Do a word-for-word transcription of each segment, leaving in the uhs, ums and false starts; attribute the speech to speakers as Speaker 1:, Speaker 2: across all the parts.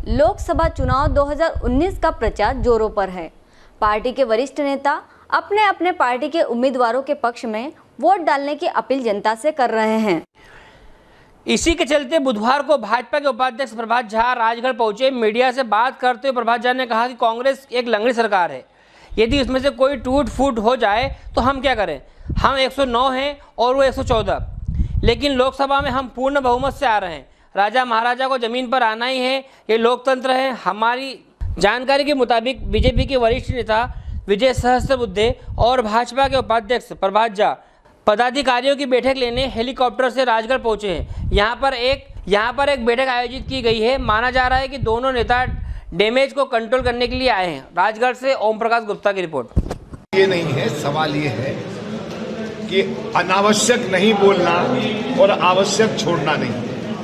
Speaker 1: लोकसभा चुनाव दो हज़ार उन्नीस का प्रचार जोरों पर है। पार्टी के वरिष्ठ नेता अपने अपने पार्टी के उम्मीदवारों के पक्ष में वोट डालने की अपील जनता से कर रहे हैं।
Speaker 2: इसी के चलते बुधवार को भाजपा के उपाध्यक्ष प्रभात झा राजगढ़ पहुंचे। मीडिया से बात करते हुए प्रभात झा ने कहा कि कांग्रेस एक लंगड़ी सरकार है, यदि इसमें से कोई टूट फूट हो जाए तो हम क्या करें। हम एक सौ नौ हैं और वो एक सौ चौदह, लेकिन लोकसभा में हम पूर्ण बहुमत से आ रहे हैं। राजा महाराजा को जमीन पर आना ही है, ये लोकतंत्र है। हमारी जानकारी के मुताबिक बीजेपी के वरिष्ठ नेता विजय सहस्त्रबुद्धे और भाजपा के उपाध्यक्ष प्रभात झा पदाधिकारियों की बैठक लेने हेलीकॉप्टर से राजगढ़ पहुंचे हैं। यहाँ पर एक यहाँ पर एक बैठक आयोजित की गई है। माना जा रहा है कि दोनों नेता डैमेज को कंट्रोल करने के लिए आए हैं। राजगढ़ से ओम प्रकाश गुप्ता की रिपोर्ट।
Speaker 3: ये नहीं है, सवाल ये है कि अनावश्यक नहीं बोलना और आवश्यक छोड़ना नहीं।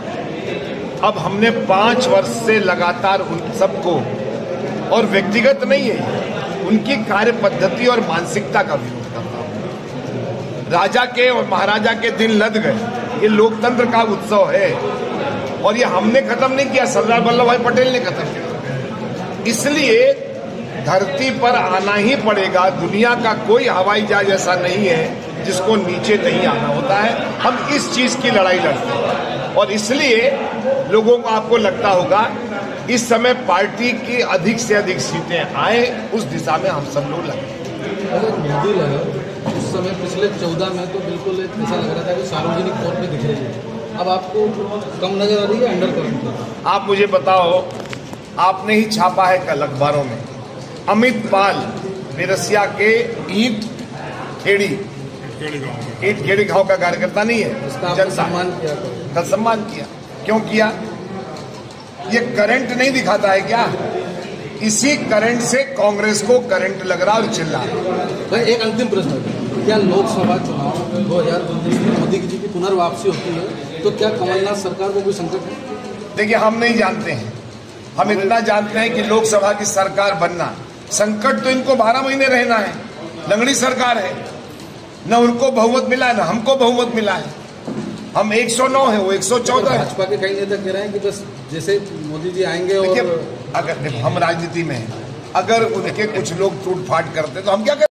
Speaker 3: अब हमने पांच वर्ष से लगातार उन सबको, और व्यक्तिगत नहीं है, उनकी कार्य पद्धति और मानसिकता का विरोध करता हूं। राजा के और महाराजा के दिन लद गए। ये लोकतंत्र का उत्सव है और ये हमने खत्म नहीं किया, सरदार वल्लभ भाई पटेल ने खत्म किया। इसलिए धरती पर आना ही पड़ेगा। दुनिया का कोई हवाई जहाज ऐसा नहीं है जिसको नीचे नहीं आना होता है। हम इस चीज की लड़ाई लड़ते हैं और इसलिए लोगों को, आपको लगता होगा इस समय पार्टी की अधिक से अधिक सीटें आए, उस दिशा में हम सब लोग लगे।
Speaker 4: मोदी लहर उस समय पिछले चौदह में तो बिल्कुल ऐसा लग रहा था कि सार्वजनिक तौर पे दिख रही है। अब आपको कम नजर आ रही है, अंडर करंट। आप
Speaker 3: मुझे बताओ, आपने ही छापा है कल अखबारों में, अमित पाल बिरसिया के ईंट खेड़ी ईंट खेड़ी गांव का कार्यकर्ता नहीं है,
Speaker 4: उसका सम्मान किया,
Speaker 3: कल सम्मान किया। क्यों किया? ये करंट नहीं दिखाता है क्या? इसी करंट से कांग्रेस को करंट लग रहा और चिल्ला रहा।
Speaker 4: एक अंतिम प्रश्न, क्या लोकसभा चुनाव दो हज़ार उन्नीस में मोदी जी की पुनर्वापसी होती है तो क्या कमलनाथ सरकार को कोई संकट है?
Speaker 3: देखिए, हम नहीं जानते हैं। हम इतना जानते हैं कि लोकसभा की सरकार बनना, संकट तो इनको बारह महीने रहना है। लंगड़ी सरकार है, न उनको बहुमत मिला है न हमको बहुमत मिला है। हम एक सौ नौ है, वो एक सौ चौदह है।
Speaker 4: भाजपा के कई नेता कह रहे हैं कि बस जैसे मोदी जी आएंगे और
Speaker 3: अगर हम राजनीति में हैं, अगर उनके कुछ लोग टूट फाट करते तो हम क्या करें?